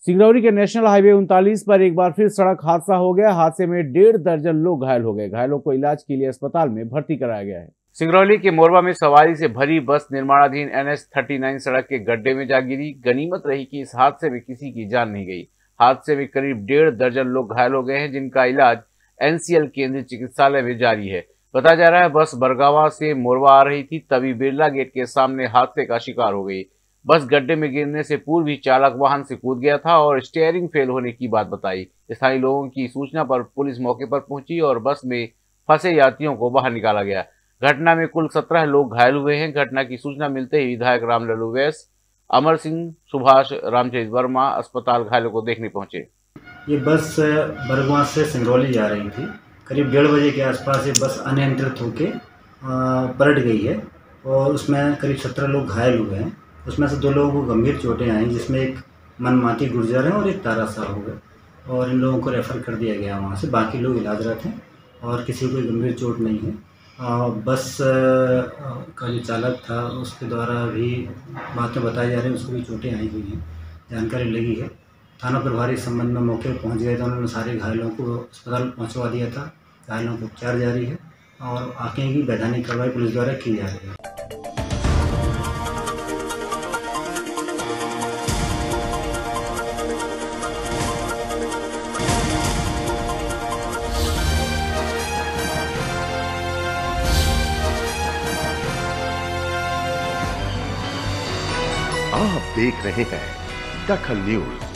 सिंगरौली के national highway 39 पर एक बार फिर सड़क हादसा हो गया। हादसे में 1.5 दर्जन लोग घायल हो गए। घायलों को इलाज के लिए अस्पताल में भर्ती कराया गया है। सिंगरौली के मोरवा में सवारी से भरी बस निर्माणाधीन NH 39 सड़क के गड्ढे में जा गिरी। गनीमत रही कि इस हादसे में किसी की जान नहीं गई। हादसे में करीब 1.5 दर्जन लोग घायल हो गए हैं, जिनका इलाज NCL केंद्रीय चिकित्सालय में जारी है। बताया जा रहा है बस बरगावा से मोरवा आ रही थी, तभी बिरला गेट के सामने हादसे का शिकार हो गई। बस गड्ढे में गिरने से पूर्व ही चालक वाहन से कूद गया था और स्टीयरिंग फेल होने की बात बताई। स्थानीय लोगों की सूचना पर पुलिस मौके पर पहुंची और बस में फंसे यात्रियों को बाहर निकाला गया। घटना में कुल 17 लोग घायल हुए हैं। घटना की सूचना मिलते ही विधायक रामलल्लू वैस, अमर सिंह, सुभाष, रामचरित वर्मा अस्पताल घायलों को देखने पहुंचे। ये बस बरगवा से सिंगरौली जा रही थी। करीब 1:30 बजे के आसपास ये बस अनियंत्रित होकर पलट गई है और उसमें करीब 17 लोग घायल हुए हैं। उसमें से 2 लोगों को गंभीर चोटें आई, जिसमें एक मनमाती गुर्जर है और एक तारा साहू है, और इन लोगों को रेफ़र कर दिया गया वहाँ से। बाकी लोग इलाजरत हैं और किसी को गंभीर चोट नहीं है। बस का जो चालक था उसके द्वारा भी बातें बताई जा रही हैं, उसको भी चोटें आई हुई हैं, जानकारी लगी है। थाना प्रभारी इस संबंध में मौके पर पहुँच गए थे। उन्होंने सारे घायलों को अस्पताल पहुँचवा दिया था। घायलों को उपचार जारी है और आगे की वैधानिक कार्रवाई पुलिस द्वारा की जा रही है। आप देख रहे हैं दखल न्यूज।